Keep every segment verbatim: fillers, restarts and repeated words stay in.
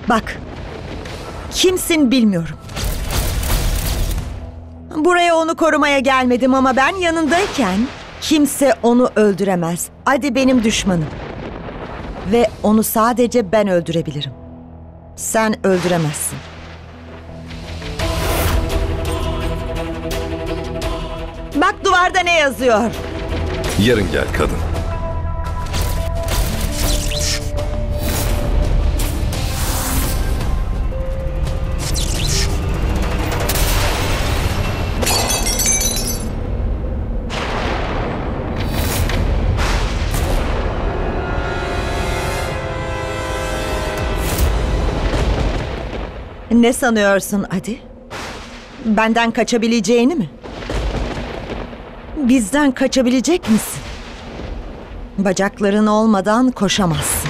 Bak, kimsin bilmiyorum. Buraya onu korumaya gelmedim ama ben yanındayken kimse onu öldüremez. Adi benim düşmanım. Ve onu sadece ben öldürebilirim. Sen öldüremezsin. Bak duvarda ne yazıyor? Yarın gel kadın. Ne sanıyorsun Adi? Benden kaçabileceğini mi? Bizden kaçabilecek misin? Bacakların olmadan koşamazsın.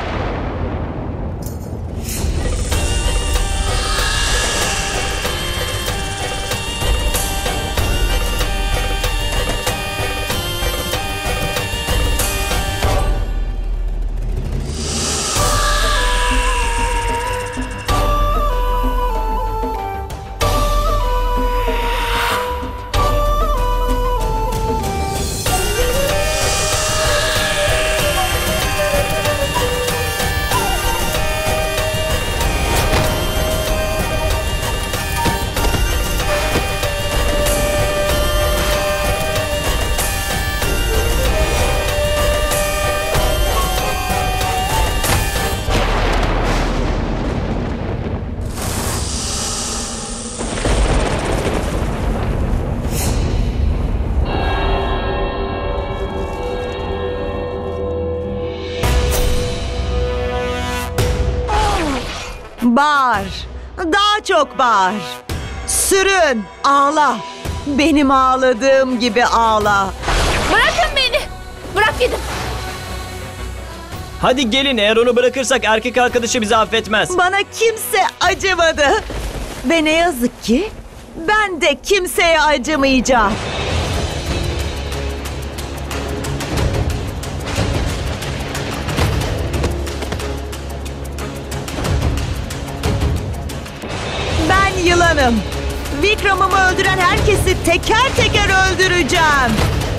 Bağır. Daha çok bağır. Sürün. Ağla. Benim ağladığım gibi ağla. Bırakın beni. Bırak gidin. Hadi gelin, eğer onu bırakırsak erkek arkadaşı bizi affetmez. Bana kimse acımadı. Ve ne yazık ki ben de kimseye acımayacağım. Ben yılanım. Vikram'ımı öldüren herkesi teker teker öldüreceğim.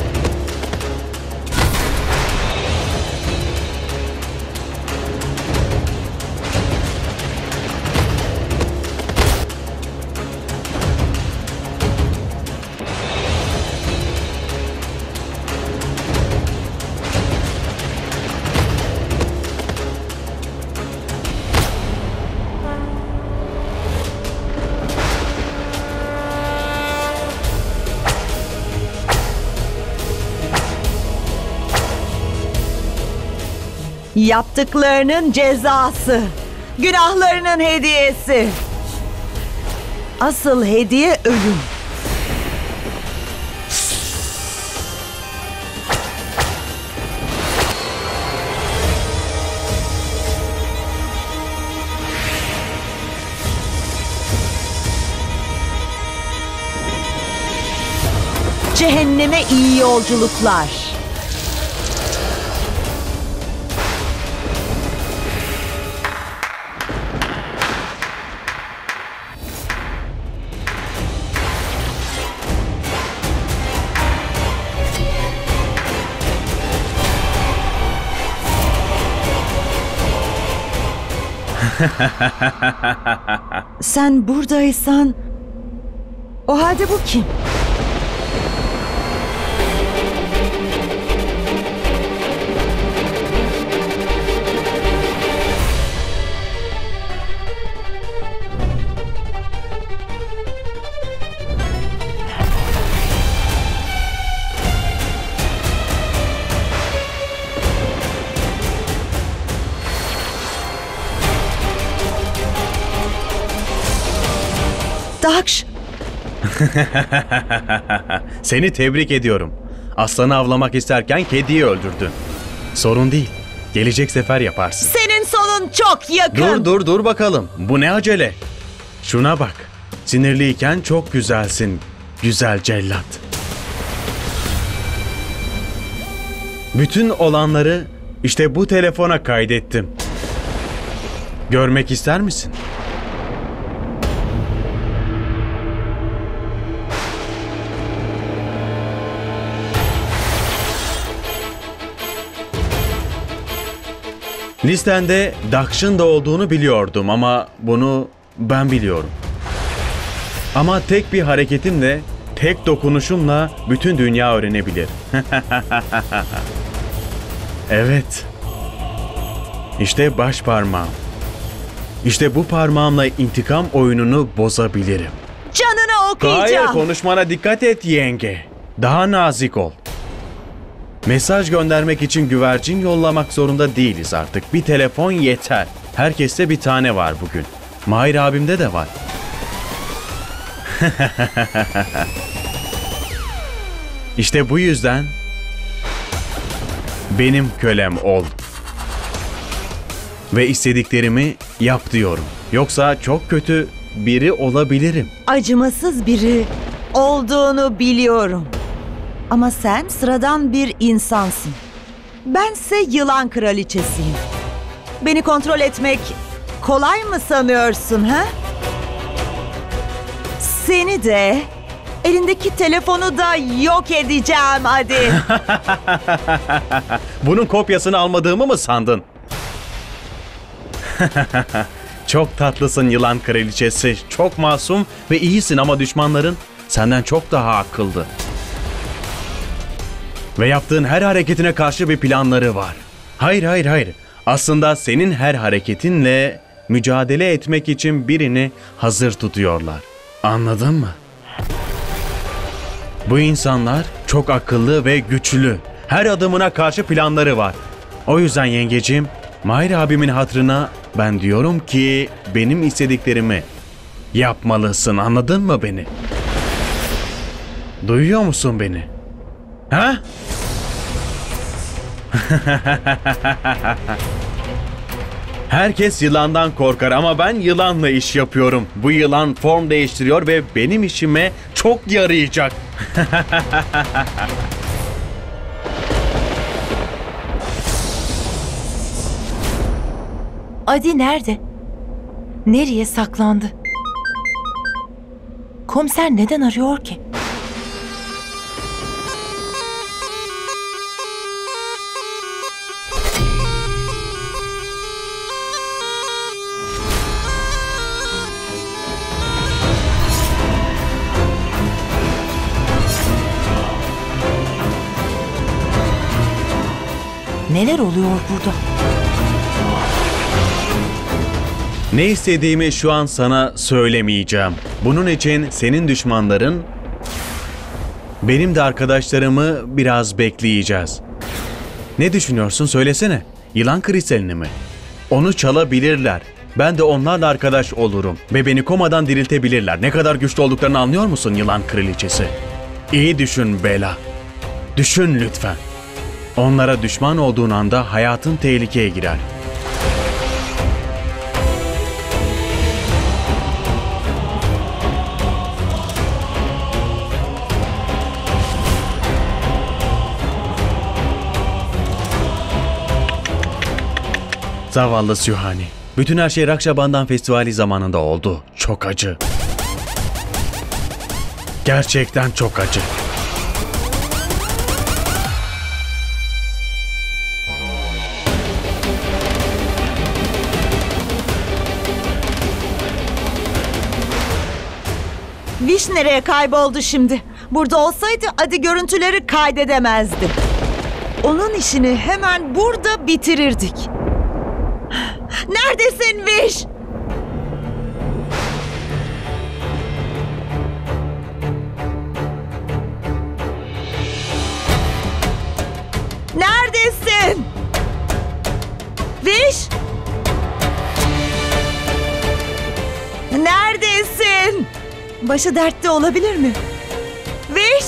Yaptıklarının cezası, günahlarının hediyesi. Asıl hediye ölüm. Cehenneme iyi yolculuklar. Sen buradaysan, o halde bu kim? Daksh. Seni tebrik ediyorum. Aslanı avlamak isterken kediyi öldürdün. Sorun değil. Gelecek sefer yaparsın. Senin sonun çok yakın. Dur dur dur bakalım. Bu ne acele? Şuna bak. Sinirliyken çok güzelsin. Güzel cellat. Bütün olanları işte bu telefona kaydettim. Görmek ister misin? Listende Daksh'ın da olduğunu biliyordum ama bunu ben biliyorum. Ama tek bir hareketimle, tek dokunuşumla bütün dünya öğrenebilir. Evet. İşte baş parmağım. İşte bu parmağımla intikam oyununu bozabilirim. Canını okuyacağım. Hayır, konuşmana dikkat et yenge. Daha nazik ol. Mesaj göndermek için güvercin yollamak zorunda değiliz artık. Bir telefon yeter. Herkeste bir tane var bugün. Mahir abimde de var. İşte bu yüzden benim kölem ol. Ve istediklerimi yap diyorum. Yoksa çok kötü biri olabilirim. Acımasız biri olduğunu biliyorum. Ama sen sıradan bir insansın. Bense yılan kraliçesiyim. Beni kontrol etmek kolay mı sanıyorsun ha? Seni de, elindeki telefonu da yok edeceğim hadi. Bunun kopyasını almadığımı mı sandın? Çok tatlısın yılan kraliçesi. Çok masum ve iyisin ama düşmanların senden çok daha akıllı. Ve yaptığın her hareketine karşı bir planları var. Hayır, hayır, hayır. Aslında senin her hareketinle mücadele etmek için birini hazır tutuyorlar. Anladın mı? Bu insanlar çok akıllı ve güçlü. Her adımına karşı planları var. O yüzden yengeciğim, Mahir abimin hatırına ben diyorum ki benim istediklerimi yapmalısın. Anladın mı beni? Duyuyor musun beni? Ha? Herkes yılandan korkar ama ben yılanla iş yapıyorum. Bu yılan form değiştiriyor ve benim işime çok yarayacak. Adi nerede? Nereye saklandı? Komiser neden arıyor ki? Neler oluyor burada? Ne istediğimi şu an sana söylemeyeceğim. Bunun için senin düşmanların, benim de arkadaşlarımı biraz bekleyeceğiz. Ne düşünüyorsun söylesene. Yılan kristalini mi? Onu çalabilirler. Ben de onlarla arkadaş olurum ve beni komadan diriltebilirler. Ne kadar güçlü olduklarını anlıyor musun yılan kraliçesi? İyi düşün Bela. Düşün lütfen. Onlara düşman olduğun anda hayatın tehlikeye girer. Zavallı Sühani. Bütün her şey Rakşabandan Festivali zamanında oldu. Çok acı. Gerçekten çok acı. Viş nereye kayboldu şimdi? Burada olsaydı Adi görüntüleri kaydedemezdi. Onun işini hemen burada bitirirdik. Neredesin Viş? Neredesin? Viş? Neredesin? Başı dertte olabilir mi? Viş?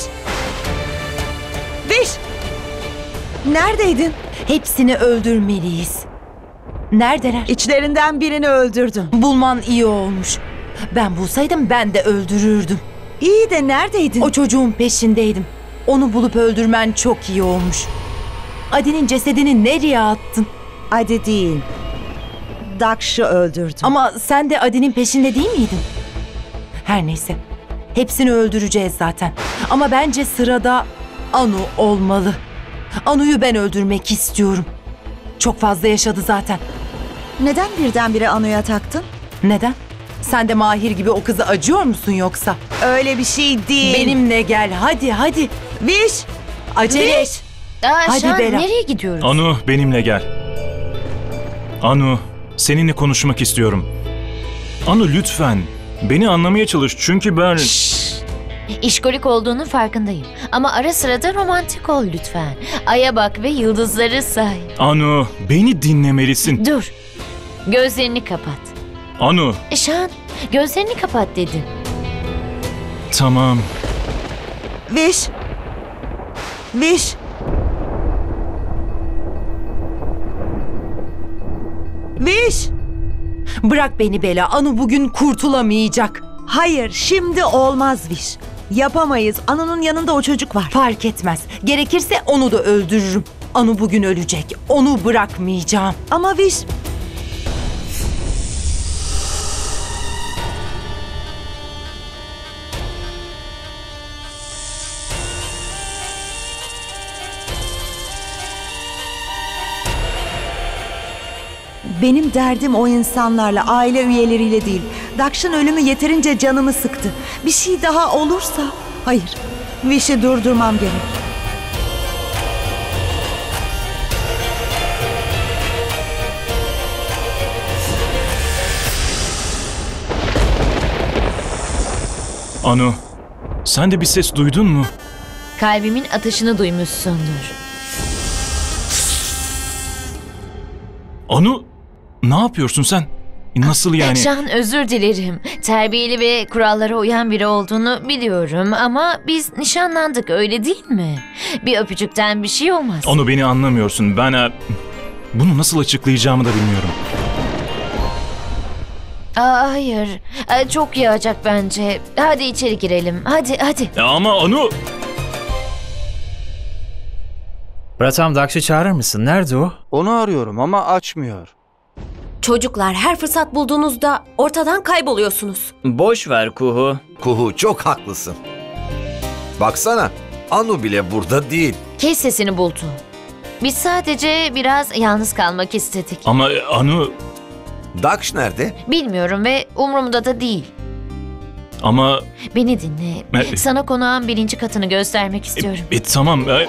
Viş? Neredeydin? Hepsini öldürmeliyiz. Neredeler? İçlerinden birini öldürdüm. Bulman iyi olmuş. Ben bulsaydım ben de öldürürdüm. İyi de neredeydin? O çocuğun peşindeydim. Onu bulup öldürmen çok iyi olmuş. Adi'nin cesedini nereye attın? Adi değil. Daksh'ı öldürdü. Ama sen de Adi'nin peşinde değil miydin? Her neyse. Hepsini öldüreceğiz zaten. Ama bence sırada Anu olmalı. Anu'yu ben öldürmek istiyorum. Çok fazla yaşadı zaten. Neden birdenbire Anu'ya taktın? Neden? Sen de Mahir gibi o kızı acıyor musun yoksa? Öyle bir şey değil. Benimle gel hadi hadi. Viş! Acele Viş! et. Aa, Hadi Şan, Bela. nereye gidiyoruz? Anu benimle gel. Anu seninle konuşmak istiyorum. Anu lütfen beni anlamaya çalış çünkü ben... İşkolik olduğunun farkındayım. Ama ara sıra da romantik ol lütfen. Aya bak ve yıldızları say. Anu beni dinlemelisin. Dur. Gözlerini kapat. Anu Şan, gözlerini kapat dedim. tamam. Viş! Viş! Viş! Bırak beni Bela. Anu bugün kurtulamayacak. Hayır, şimdi olmaz Viş. Yapamayız. Anu'nun yanında o çocuk var. Fark etmez. Gerekirse onu da öldürürüm. Anu bugün ölecek. Onu bırakmayacağım. Ama Viş... Benim derdim o insanlarla, aile üyeleriyle değil. Daksh'ın ölümü yeterince canımı sıktı. Bir şey daha olursa... Hayır, Vish'i durdurmam gerek. Anu sen de bir ses duydun mu? Kalbimin atışını duymuşsundur. Anu ne yapıyorsun sen? Nasıl yani? Şan, özür dilerim. Terbiyeli ve kurallara uyan biri olduğunu biliyorum ama biz nişanlandık, öyle değil mi? Bir öpücükten bir şey olmaz. Anu beni anlamıyorsun. Ben e, bunu nasıl açıklayacağımı da bilmiyorum. Aa, hayır. Aa, çok yağacak bence. Hadi içeri girelim. Hadi hadi. Ya ama Anu... Pratam Daksh'ı çağırır mısın? Nerede o? Onu arıyorum ama açmıyor. Çocuklar, her fırsat bulduğunuzda ortadan kayboluyorsunuz. Boş ver Kuhu. Kuhu çok haklısın. Baksana Anu bile burada değil. Kes sesini Bultu. Biz sadece biraz yalnız kalmak istedik. Ama e, Anu... Daksh nerede? Bilmiyorum ve umurumda da değil. Ama... Beni dinle. Ne? Sana konağın birinci katını göstermek E, istiyorum. e, tamam. E,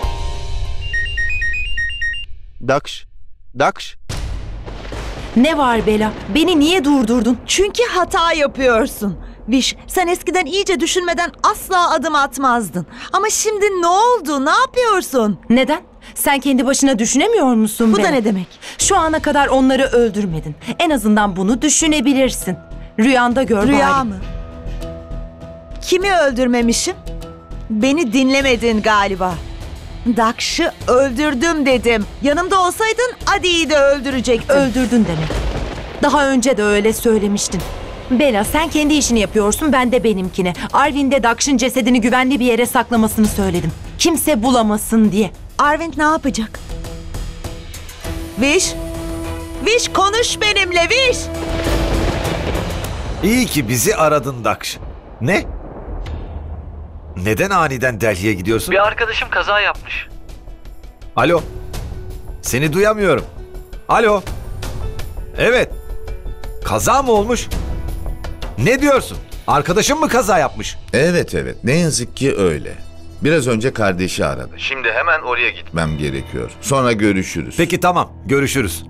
Daksh, Daksh. Ne var Bela? Beni niye durdurdun? Çünkü hata yapıyorsun. Viş, sen eskiden iyice düşünmeden asla adım atmazdın. Ama şimdi ne oldu? Ne yapıyorsun? Neden? Sen kendi başına düşünemiyor musun Bu Bela? da ne demek? Şu ana kadar onları öldürmedin. En azından bunu düşünebilirsin. Rüyanda gör Rüya bari. mı? Kimi öldürmemişim? Beni dinlemedin galiba. Daksh'ı öldürdüm dedim. Yanımda olsaydın Adi'yi de öldürecektin. Öldürdün demek. Daha önce de öyle söylemiştin. Bela, sen kendi işini yapıyorsun, ben de benimkine. Arvind de Daksh'ın cesedini güvenli bir yere saklamasını söyledim. Kimse bulamasın diye. Arvind ne yapacak? Viş! Viş, konuş benimle Viş! İyi ki bizi aradın Daksh. Ne? Neden aniden Delhi'ye gidiyorsun? Bir arkadaşım kaza yapmış. Alo. Seni duyamıyorum. Alo. Evet. Kaza mı olmuş? Ne diyorsun? Arkadaşın mı kaza yapmış? Evet evet, ne yazık ki öyle. Biraz önce kardeşi aradı. Şimdi hemen oraya gitmem gerekiyor. Sonra görüşürüz. Peki tamam, görüşürüz.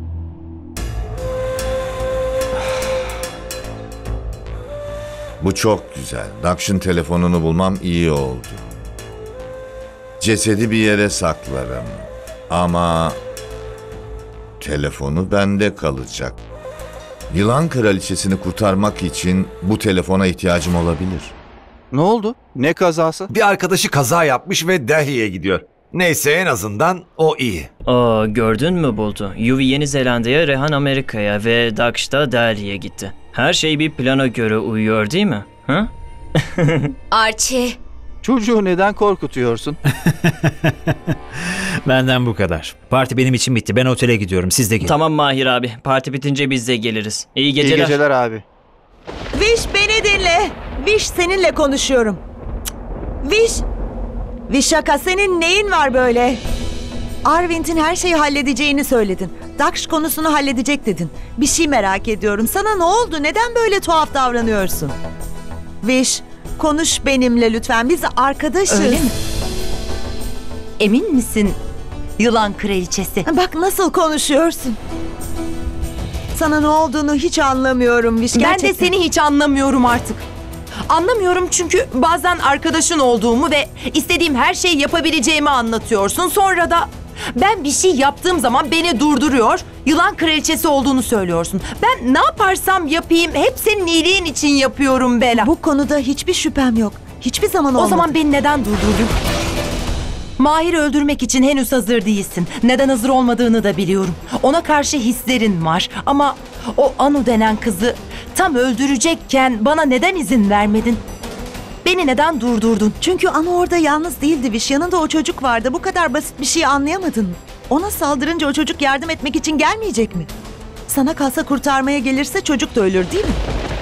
Bu çok güzel. Daksh'ın telefonunu bulmam iyi oldu. Cesedi bir yere saklarım. Ama telefonu bende kalacak. Yılan kraliçesini kurtarmak için bu telefona ihtiyacım olabilir. Ne oldu? Ne kazası? Bir arkadaşı kaza yapmış ve Delhi'ye gidiyor. Neyse en azından o iyi. Aa, gördün mü Bultu? Yuvi Yeni Zelanda'ya, Rehan Amerika'ya ve Daksh da Delhi'ye gitti. Her şey bir plana göre uyuyor değil mi? Ha? Archie, Çocuğu neden korkutuyorsun? Benden bu kadar. Parti benim için bitti. Ben otele gidiyorum. Siz de gidin. Tamam Mahir abi. Parti bitince biz de geliriz. İyi geceler. İyi geceler abi. Viş beni dinle. Viş seninle konuşuyorum. Cık. Viş. Vişaka senin neyin var böyle? Arvind'in her şeyi halledeceğini söyledin. Daksh konusunu halledecek dedin. Bir şey merak ediyorum. Sana ne oldu? Neden böyle tuhaf davranıyorsun? Viş, konuş benimle lütfen. Biz arkadaşız. Öyle mi? Emin misin yılan kraliçesi? Bak nasıl konuşuyorsun. Sana ne olduğunu hiç anlamıyorum Viş. Ben Gerçekten. de seni hiç anlamıyorum artık. Anlamıyorum çünkü bazen arkadaşın olduğumu ve istediğim her şeyi yapabileceğimi anlatıyorsun. Sonra da ben bir şey yaptığım zaman beni durduruyor, yılan kraliçesi olduğunu söylüyorsun. Ben ne yaparsam yapayım hep senin iyiliğin için yapıyorum Bela. Bu konuda hiçbir şüphem yok. Hiçbir zaman olmadı. O zaman beni neden durdurdun? Mahir'i öldürmek için henüz hazır değilsin. Neden hazır olmadığını da biliyorum. Ona karşı hislerin var ama o Anu denen kızı tam öldürecekken bana neden izin vermedin? Beni neden durdurdun? Çünkü Anu orada yalnız değildi Viş. Yanında o çocuk vardı. Bu kadar basit bir şey anlayamadın mı? Ona saldırınca o çocuk yardım etmek için gelmeyecek mi? Sana kalsa kurtarmaya gelirse çocuk da ölür değil mi?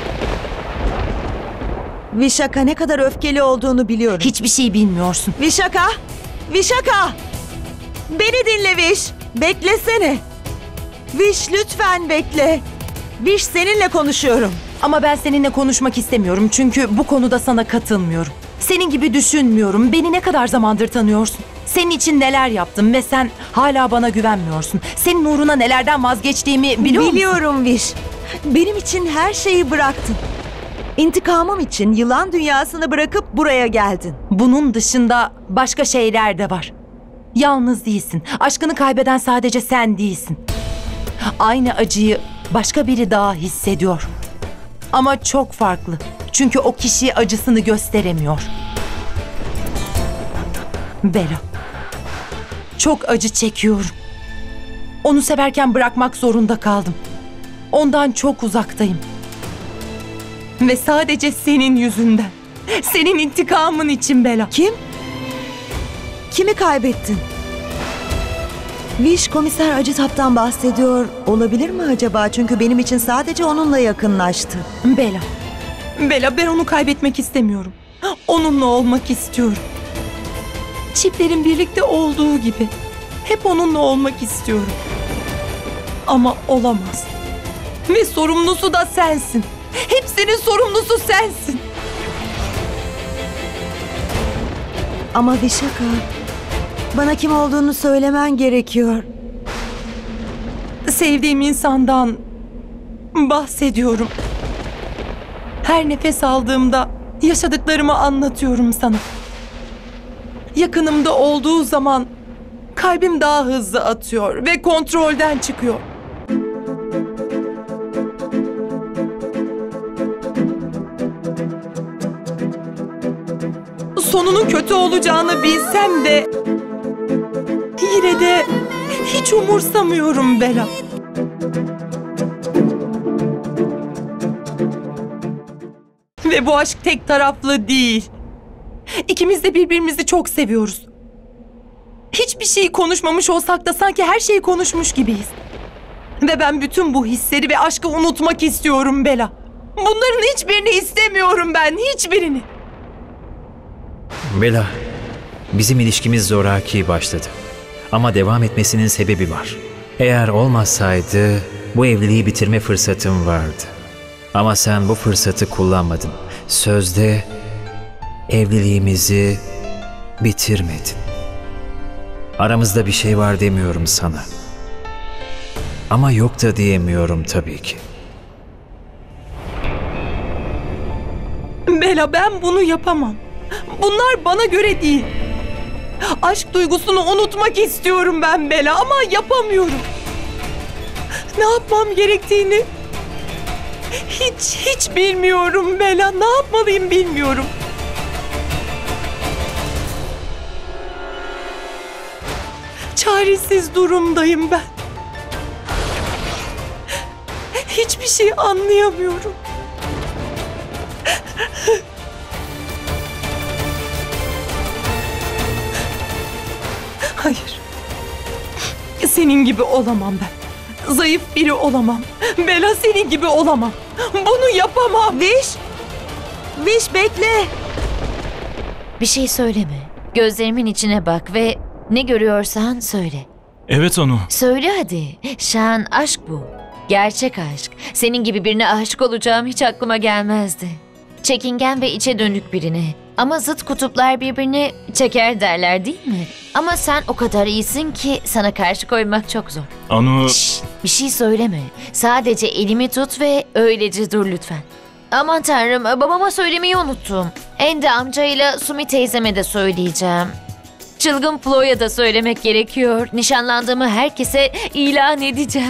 Vişaka ne kadar öfkeli olduğunu biliyorum. Hiçbir şey bilmiyorsun. Vişaka! Vişaka! Beni dinle Viş. Beklesene. Viş lütfen bekle. Viş seninle konuşuyorum. Ama ben seninle konuşmak istemiyorum çünkü bu konuda sana katılmıyorum. Senin gibi düşünmüyorum. Beni ne kadar zamandır tanıyorsun? Senin için neler yaptım ve sen hala bana güvenmiyorsun. Senin uğruna nelerden vazgeçtiğimi biliyor musun? Biliyorum Viş. Benim için her şeyi bıraktın. İntikamım için yılan dünyasını bırakıp buraya geldin. Bunun dışında başka şeyler de var. Yalnız değilsin. Aşkını kaybeden sadece sen değilsin. Aynı acıyı başka biri daha hissediyor. Ama çok farklı. Çünkü o kişi acısını gösteremiyor. Bela. Çok acı çekiyorum. Onu severken bırakmak zorunda kaldım. Ondan çok uzaktayım. Ve sadece senin yüzünden. Senin intikamın için Bela. Kim? Kimi kaybettin? Viş komiser Acitap'tan bahsediyor olabilir mi acaba? Çünkü benim için sadece onunla yakınlaştı. Bela. Bela ben onu kaybetmek istemiyorum. Onunla olmak istiyorum. Çiftlerin birlikte olduğu gibi. Hep onunla olmak istiyorum. Ama olamaz. Ve sorumlusu da sensin. Hepsinin sorumlusu sensin. Ama Vişaka, bana kim olduğunu söylemen gerekiyor. Sevdiğim insandan bahsediyorum. Her nefes aldığımda yaşadıklarımı anlatıyorum sana. Yakınımda olduğu zaman kalbim daha hızlı atıyor ve kontrolden çıkıyor. Sonunun kötü olacağını bilsem de yine de hiç umursamıyorum Bela. Ve bu aşk tek taraflı değil. İkimiz de birbirimizi çok seviyoruz. Hiçbir şey konuşmamış olsak da sanki her şeyi konuşmuş gibiyiz. Ve ben bütün bu hisleri ve aşkı unutmak istiyorum Bela. Bunların hiçbirini istemiyorum ben, hiçbirini. Bela, bizim ilişkimiz zoraki başladı. Ama devam etmesinin sebebi var. Eğer olmasaydı bu evliliği bitirme fırsatım vardı. Ama sen bu fırsatı kullanmadın. Sözde evliliğimizi bitirmedin. Aramızda bir şey var demiyorum sana. Ama yok da diyemiyorum tabii ki. Bela ben bunu yapamam. Bunlar bana göre değil. Aşk duygusunu unutmak istiyorum ben Bela ama yapamıyorum. Ne yapmam gerektiğini hiç hiç bilmiyorum Bela. Ne yapmalıyım bilmiyorum. Çaresiz durumdayım ben. Hiçbir şey anlayamıyorum. Senin gibi olamam ben. Zayıf biri olamam. Bela senin gibi olamam. Bunu yapamam. Viş! Viş bekle! Bir şey söyleme. Gözlerimin içine bak ve ne görüyorsan söyle. Evet Anu. Söyle hadi. Şan, aşk bu. Gerçek aşk. Senin gibi birine aşık olacağım hiç aklıma gelmezdi. Çekingen ve içe dönük birine. Ama zıt kutuplar birbirini çeker derler değil mi? Ama sen o kadar iyisin ki sana karşı koymak çok zor. Anu... Şşş, bir şey söyleme. Sadece elimi tut ve öylece dur lütfen. Aman tanrım, babama söylemeyi unuttum. Ende amcayla Sumi teyzeme de söyleyeceğim. Çılgın Flo'ya da söylemek gerekiyor. Nişanlandığımı herkese ilan edeceğim.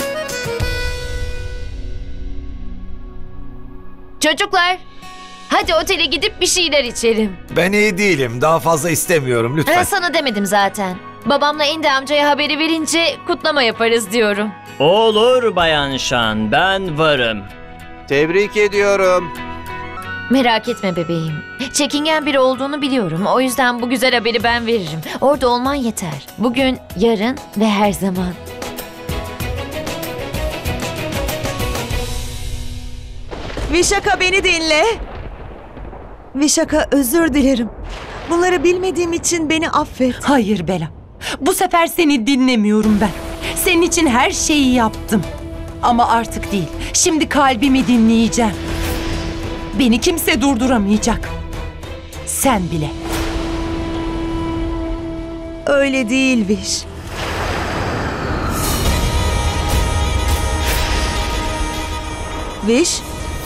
Çocuklar, hadi otele gidip bir şeyler içelim. Ben iyi değilim. Daha fazla istemiyorum lütfen. Ben sana demedim zaten. Babamla Ende amcaya haberi verince kutlama yaparız diyorum. Olur Bayan Şan, ben varım. Tebrik ediyorum. Merak etme bebeğim. Çekingen biri olduğunu biliyorum. O yüzden bu güzel haberi ben veririm. Orada olman yeter. Bugün, yarın ve her zaman. Vişaka beni dinle. Vişaka özür dilerim. Bunları bilmediğim için beni affet. Hayır Bela. Bu sefer seni dinlemiyorum ben. Senin için her şeyi yaptım. Ama artık değil. Şimdi kalbimi dinleyeceğim. Beni kimse durduramayacak. Sen bile. Öyle değil Viş. Viş?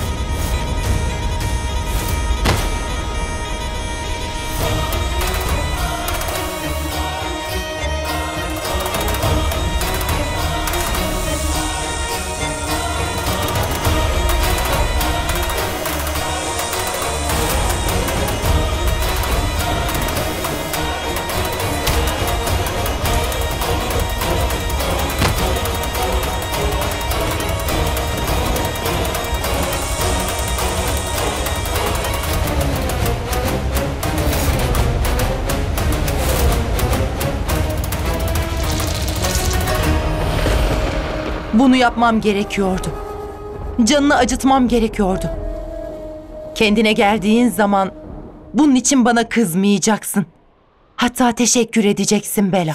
Bunu yapmam gerekiyordu. Canını acıtmam gerekiyordu. Kendine geldiğin zaman bunun için bana kızmayacaksın. Hatta teşekkür edeceksin Bela.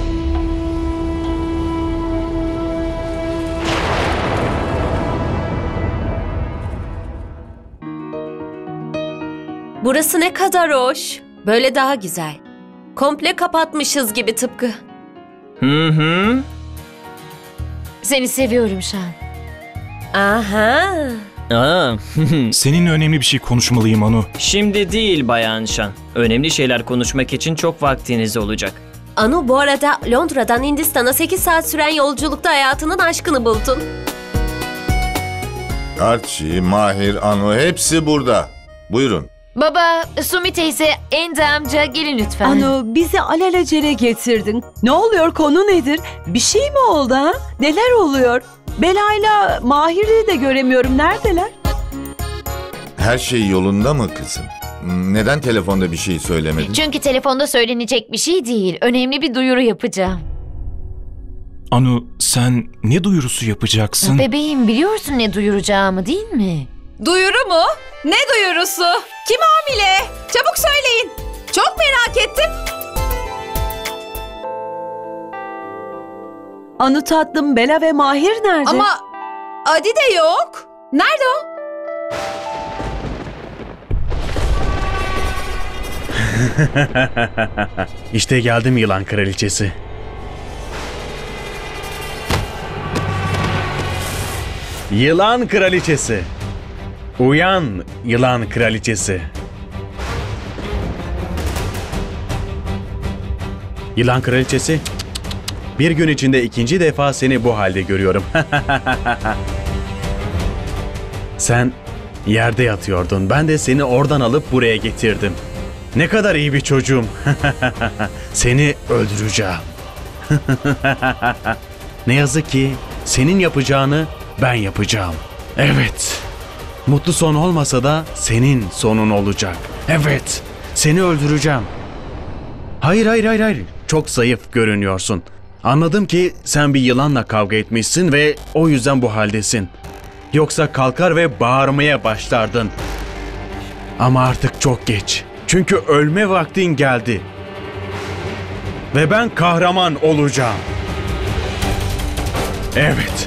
Burası ne kadar hoş. Böyle daha güzel. Komple kapatmışız gibi tıpkı. Hı hı. Seni seviyorum Şan. Aha. Aa. Seninle önemli bir şey konuşmalıyım Anu. Şimdi değil Bayan Şan. Önemli şeyler konuşmak için çok vaktiniz olacak. Anu, bu arada Londra'dan Hindistan'a sekiz saat süren yolculukta hayatının aşkını buldun. Archie, Mahir, Anu hepsi burada. Buyurun. Baba, Sumi teyze, Ende amca gelin lütfen. Anu, bizi alelacele getirdin. Ne oluyor, konu nedir? Bir şey mi oldu ha? Neler oluyor? Bela'yla Mahir'i de göremiyorum. Neredeler? Her şey yolunda mı kızım? Neden telefonda bir şey söylemedin? Çünkü telefonda söylenecek bir şey değil. Önemli bir duyuru yapacağım. Anu, sen ne duyurusu yapacaksın? Bebeğim, biliyorsun ne duyuracağımı değil mi? Duyuru mu? Ne duyurusu? Kim hamile? Çabuk söyleyin. Çok merak ettim. Anu tatlım, Bela ve Mahir nerede? Ama Adi de yok. Nerede o? İşte geldim yılan kraliçesi. Yılan kraliçesi. Uyan yılan kraliçesi. Yılan kraliçesi. Bir gün içinde ikinci defa seni bu halde görüyorum. Sen yerde yatıyordun. Ben de seni oradan alıp buraya getirdim. Ne kadar iyi bir çocuğum. Seni öldüreceğim. Ne yazık ki senin yapacağını ben yapacağım. Evet. Mutlu son olmasa da senin sonun olacak. Evet. Seni öldüreceğim. Hayır hayır hayır hayır. Çok zayıf görünüyorsun. Anladım ki sen bir yılanla kavga etmişsin ve o yüzden bu haldesin. Yoksa kalkar ve bağırmaya başlardın. Ama artık çok geç. Çünkü ölme vaktin geldi. Ve ben kahraman olacağım. Evet.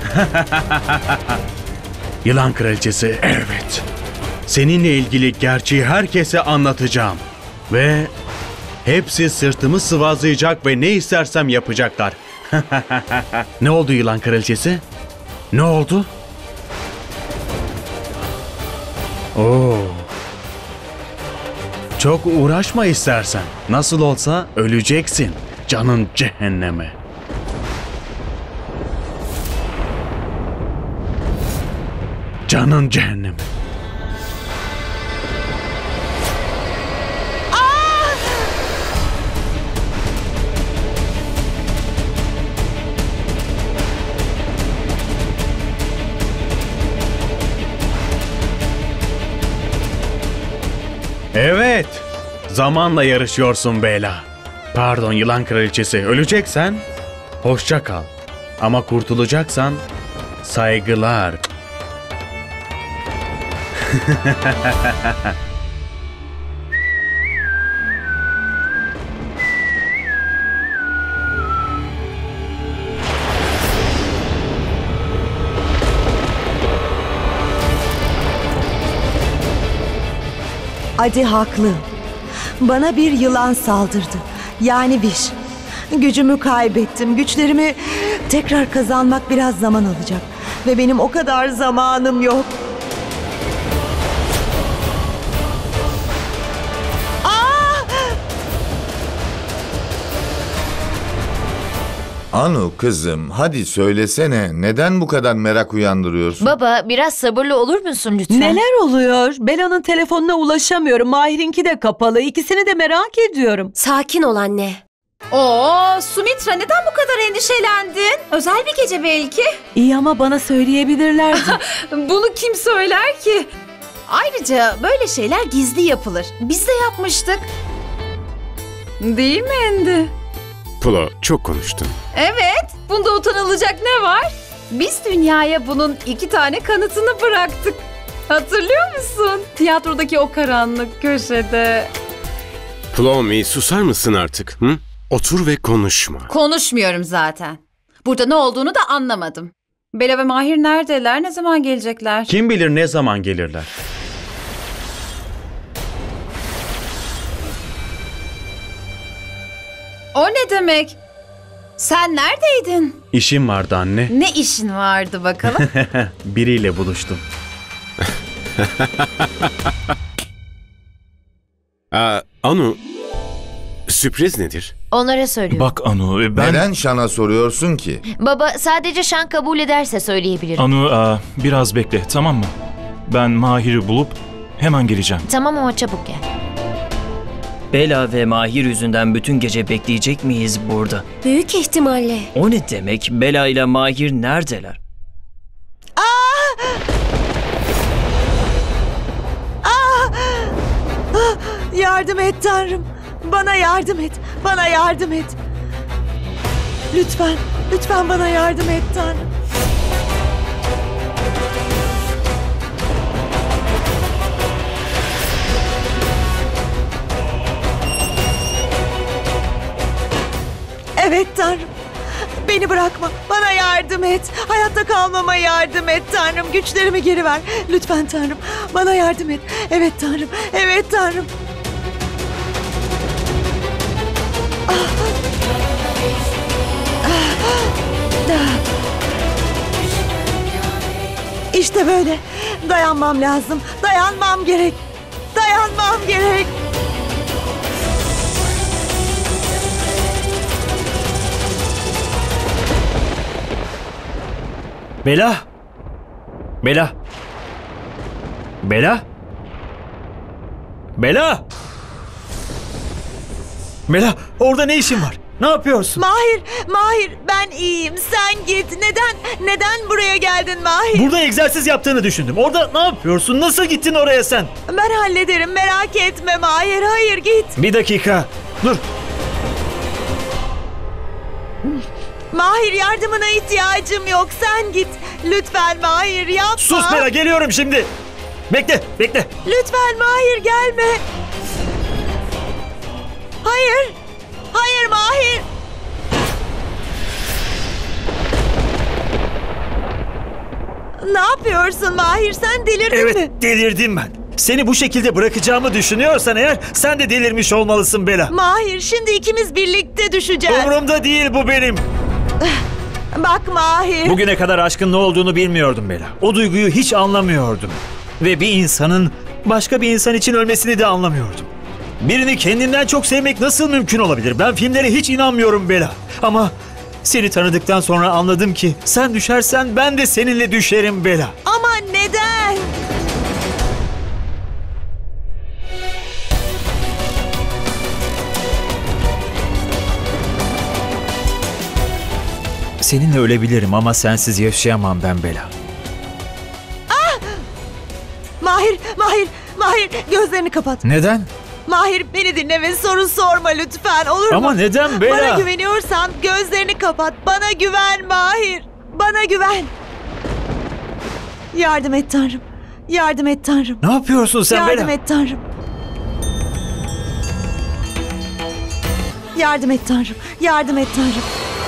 Yılan Kraliçesi, evet. Seninle ilgili gerçeği herkese anlatacağım. Ve hepsi sırtımı sıvazlayacak ve ne istersem yapacaklar. Ne oldu Yılan Kraliçesi? Ne oldu? Oo. Çok uğraşma istersen. Nasıl olsa öleceksin. Canın cehenneme. Canın cehenneme. Evet, zamanla yarışıyorsun Bela. Pardon Yılan Kraliçesi, öleceksen hoşça kal. Ama kurtulacaksan saygılar. Adi haklı. Bana bir yılan saldırdı. Yani Viş. Gücümü kaybettim. Güçlerimi tekrar kazanmak biraz zaman alacak. Ve benim o kadar zamanım yok. Anu kızım, hadi söylesene, neden bu kadar merak uyandırıyorsun? Baba biraz sabırlı olur musun lütfen? Neler oluyor? Bela'nın telefonuna ulaşamıyorum. Mahir'inki de kapalı. İkisini de merak ediyorum. Sakin ol anne. Oo, Sumitra neden bu kadar endişelendin? Özel bir gece belki. İyi ama bana söyleyebilirlerdi. Bunu kim söyler ki? Ayrıca böyle şeyler gizli yapılır. Biz de yapmıştık. Değil mi Endi? Pulo, çok konuştun. Evet, bunda utanılacak ne var? Biz dünyaya bunun iki tane kanıtını bıraktık. Hatırlıyor musun? Tiyatrodaki o karanlık köşede. Plomi, susar mısın artık? Hı? Otur ve konuşma. Konuşmuyorum zaten. Burada ne olduğunu da anlamadım. Bela ve Mahir neredeler? Ne zaman gelecekler? Kim bilir ne zaman gelirler. O ne demek? Sen neredeydin? İşim vardı anne. Ne işin vardı bakalım? Biriyle buluştum. Aa, Anu, sürpriz nedir? Onlara söylüyorum. Bak Anu, ben... Neden Şan'a soruyorsun ki? Baba sadece Şan kabul ederse söyleyebilirim. Anu, aa, biraz bekle, tamam mı? Ben Mahir'i bulup hemen geleceğim. Tamam ama çabuk gel. Bela ve Mahir yüzünden bütün gece bekleyecek miyiz burada? Büyük ihtimalle. O ne demek? Bela ile Mahir neredeler? Aa! Aa! Ah! Yardım et Tanrım. Bana yardım et. Bana yardım et. Lütfen, lütfen bana yardım et Tanrım. Evet Tanrım. Beni bırakma. Bana yardım et. Hayatta kalmama yardım et Tanrım. Güçlerimi geri ver. Lütfen Tanrım. Bana yardım et. Evet Tanrım. Evet Tanrım. İşte böyle. Dayanmam lazım. Dayanmam gerek. Dayanmam gerek. Bela! Bela! Bela! Bela! Bela, orada ne işin var? Ne yapıyorsun? Mahir, Mahir ben iyiyim. Sen git. Neden, neden buraya geldin Mahir? Burada egzersiz yaptığını düşündüm. Orada ne yapıyorsun? Nasıl gittin oraya sen? Ben hallederim. Merak etme Mahir. Hayır git. Bir dakika. Dur. Mahir, yardımına ihtiyacım yok. Sen git. Lütfen Mahir, yapma. Sus Bela, geliyorum şimdi. Bekle, bekle. Lütfen Mahir, gelme. Hayır. Hayır Mahir. Ne yapıyorsun Mahir? Sen delirdin Evet, mi? Evet, delirdim ben. Seni bu şekilde bırakacağımı düşünüyorsan eğer sen de delirmiş olmalısın Bela. Mahir, şimdi ikimiz birlikte düşeceğiz. Umurumda değil bu benim. Bak Mahir. Bugüne kadar aşkın ne olduğunu bilmiyordum Bela. O duyguyu hiç anlamıyordum. Ve bir insanın başka bir insan için ölmesini de anlamıyordum. Birini kendinden çok sevmek nasıl mümkün olabilir? Ben filmlere hiç inanmıyorum Bela. Ama seni tanıdıktan sonra anladım ki sen düşersen ben de seninle düşerim Bela. Ama neden? Seninle ölebilirim ama sensiz yaşayamam ben Bela. Ah! Mahir, Mahir, Mahir gözlerini kapat. Neden? Mahir, beni dinle ve soru sorma lütfen, olur mu? Ama neden Bela? Bana güveniyorsan gözlerini kapat. Bana güven Mahir. Bana güven. Yardım et Tanrım. Yardım et Tanrım. Ne yapıyorsun sen Yardım Bela? Yardım et Tanrım. Yardım et Tanrım. Yardım et Tanrım.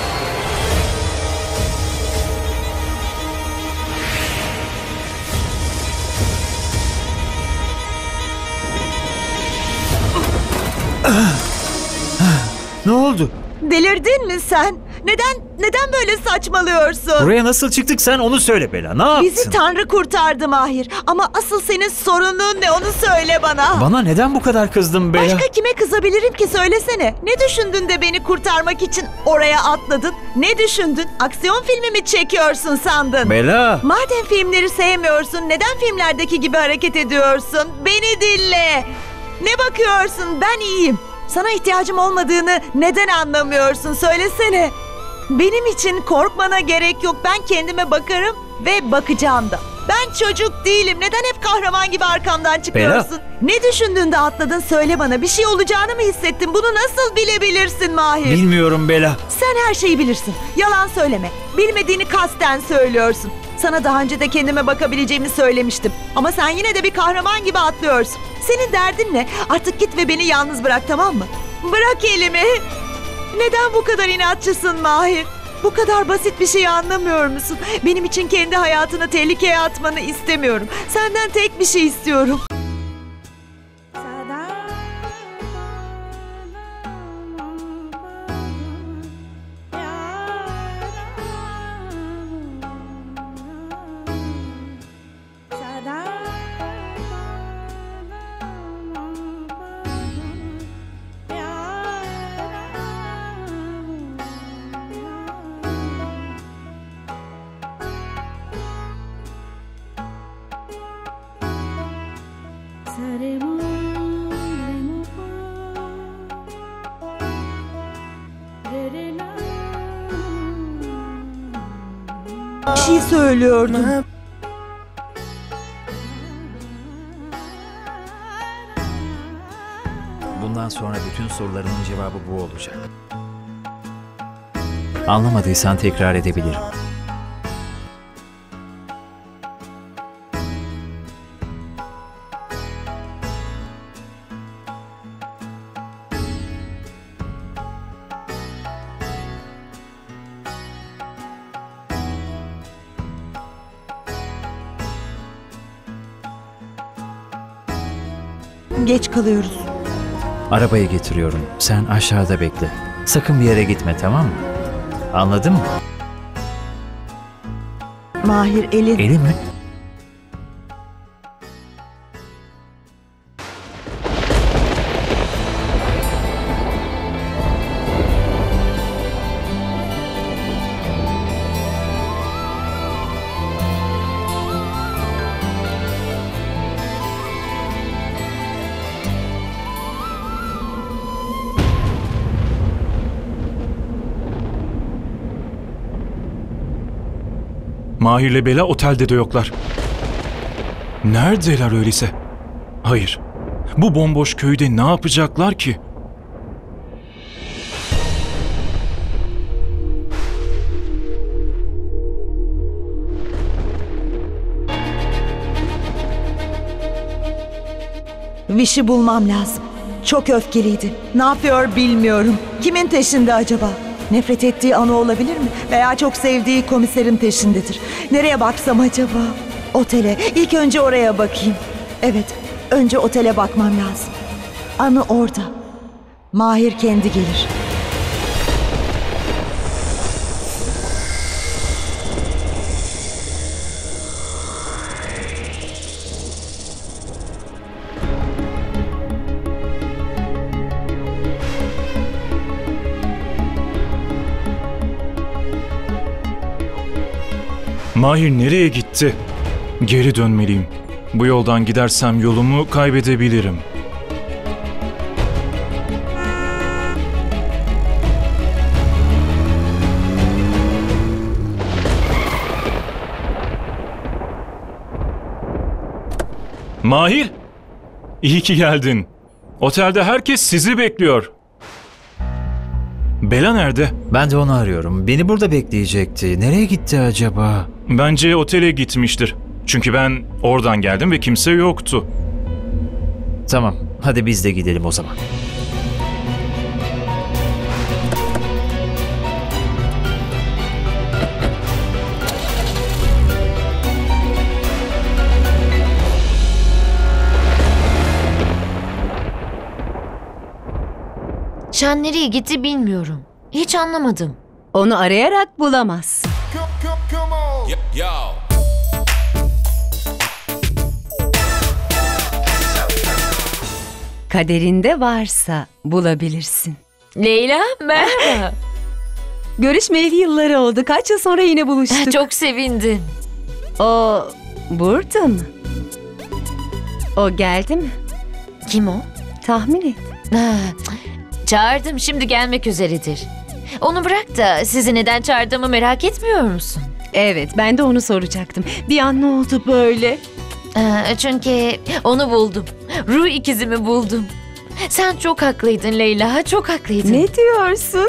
Ne oldu? Delirdin mi sen? Neden neden böyle saçmalıyorsun? Buraya nasıl çıktık sen onu söyle Bela. Ne yaptın? Bizi Tanrı kurtardı Mahir. Ama asıl senin sorunun ne, onu söyle bana. Bana neden bu kadar kızdın Bela? Başka kime kızabilirim ki, söylesene. Ne düşündün de beni kurtarmak için oraya atladın? Ne düşündün? Aksiyon filmi mi çekiyorsun sandın? Bela. Madem filmleri sevmiyorsun, neden filmlerdeki gibi hareket ediyorsun? Beni dinle. Ne bakıyorsun? Ben iyiyim. Sana ihtiyacım olmadığını neden anlamıyorsun? Söylesene. Benim için korkmana gerek yok. Ben kendime bakarım ve bakacağım da. Ben çocuk değilim. Neden hep kahraman gibi arkamdan çıkıyorsun? Bela. Ne düşündün de atladın? Söyle bana. Bir şey olacağını mı hissettin? Bunu nasıl bilebilirsin Mahir? Bilmiyorum Bela. Sen her şeyi bilirsin. Yalan söyleme. Bilmediğini kasten söylüyorsun. Sana daha önce de kendime bakabileceğimi söylemiştim. Ama sen yine de bir kahraman gibi atlıyorsun. Senin derdin ne? Artık git ve beni yalnız bırak, tamam mı? Bırak elimi. Neden bu kadar inatçısın Mahir? Bu kadar basit bir şeyi anlamıyor musun? Benim için kendi hayatını tehlikeye atmanı istemiyorum. Senden tek bir şey istiyorum. Bir şey söylüyordum. Bundan sonra bütün sorularının cevabı bu olacak. Anlamadıysan tekrar edebilirim. Geç kalıyoruz. Arabayı getiriyorum. Sen aşağıda bekle. Sakın bir yere gitme, tamam mı? Anladın mı? Mahir, elin. Elin mi? Mahir'le Bela otelde de yoklar. Neredeler öyleyse? Hayır. Bu bomboş köyde ne yapacaklar ki? Viş'i bulmam lazım. Çok öfkeliydi. Ne yapıyor bilmiyorum. Kimin peşinde acaba? Nefret ettiği Anu olabilir mi? Veya çok sevdiği komiserin peşindedir. Nereye baksam acaba? Otele. İlk önce oraya bakayım. Evet, önce otele bakmam lazım. Anu orada. Mahir kendi gelir. Mahir nereye gitti? Geri dönmeliyim. Bu yoldan gidersem yolumu kaybedebilirim. Mahir! İyi ki geldin. Otelde herkes sizi bekliyor. Bela nerede? Ben de onu arıyorum. Beni burada bekleyecekti. Nereye gitti acaba? Bence otele gitmiştir. Çünkü ben oradan geldim ve kimse yoktu. Tamam, hadi biz de gidelim o zaman. Şan nereye gitti bilmiyorum. Hiç anlamadım. Onu arayarak bulamazsın. Kaderinde varsa bulabilirsin. Leyla, merhaba. Görüşmeyeli yıllar oldu. Kaç yıl sonra yine buluştuk. Çok sevindim. O burada mı? O geldi mi? Kim o? Tahmin et. Ha, çağırdım, şimdi gelmek üzeredir. Onu bırak da sizi neden çağırdığımı merak etmiyor musun? Evet, ben de onu soracaktım. Bir an ne oldu böyle? Ha, çünkü onu buldum. Ruh ikizimi buldum. Sen çok haklıydın Leyla, çok haklıydın. Ne diyorsun?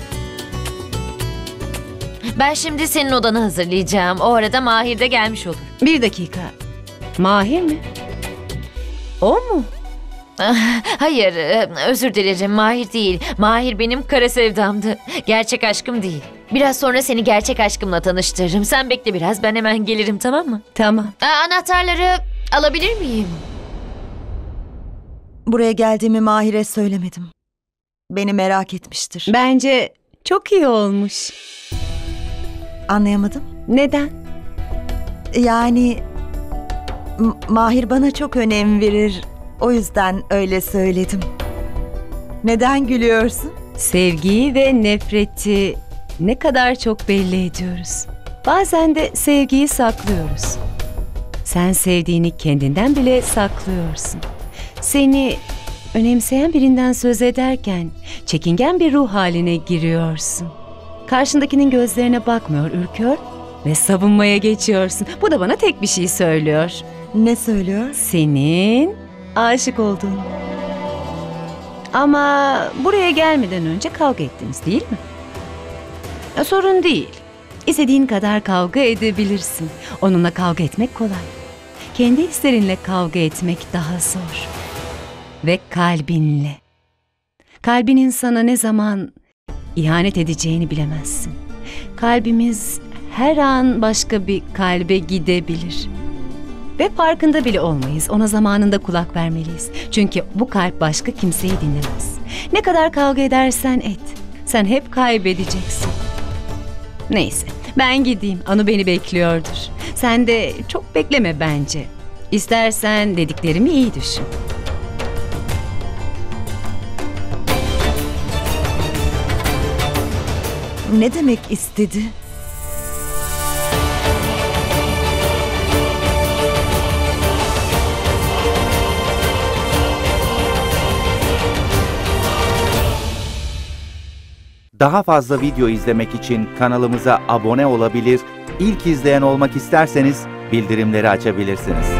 Ben şimdi senin odanı hazırlayacağım. O arada Mahir de gelmiş olur. Bir dakika. Mahir mi? O mu? Hayır, özür dilerim. Mahir değil. Mahir benim kara sevdamdı. Gerçek aşkım değil. Biraz sonra seni gerçek aşkımla tanıştırırım. Sen bekle biraz, ben hemen gelirim, tamam mı? Tamam. Aa, anahtarları alabilir miyim? Buraya geldiğimi Mahir'e söylemedim. Beni merak etmiştir. Bence çok iyi olmuş. Anlayamadım. Neden? Yani M- Mahir bana çok önem verir. O yüzden öyle söyledim. Neden gülüyorsun? Sevgiyi ve nefreti ne kadar çok belli ediyoruz. Bazen de sevgiyi saklıyoruz. Sen sevdiğini kendinden bile saklıyorsun. Seni önemseyen birinden söz ederken çekingen bir ruh haline giriyorsun. Karşındakinin gözlerine bakmıyor, ürküyor ve savunmaya geçiyorsun. Bu da bana tek bir şey söylüyor. Ne söylüyor? Senin aşık olduğunu. Ama buraya gelmeden önce kavga ettiniz, değil mi? Ya, sorun değil. İstediğin kadar kavga edebilirsin. Onunla kavga etmek kolay. Kendi hislerinle kavga etmek daha zor. Ve kalbinle. Kalbinin sana ne zaman ihanet edeceğini bilemezsin. Kalbimiz her an başka bir kalbe gidebilir. Ve farkında bile olmayız. Ona zamanında kulak vermeliyiz. Çünkü bu kalp başka kimseyi dinlemez. Ne kadar kavga edersen et, sen hep kaybedeceksin. Neyse, ben gideyim. Anu beni bekliyordur. Sen de çok bekleme bence. İstersen dediklerimi iyi düşün. Ne demek istedi? Daha fazla video izlemek için kanalımıza abone olabilir, ilk izleyen olmak isterseniz bildirimleri açabilirsiniz.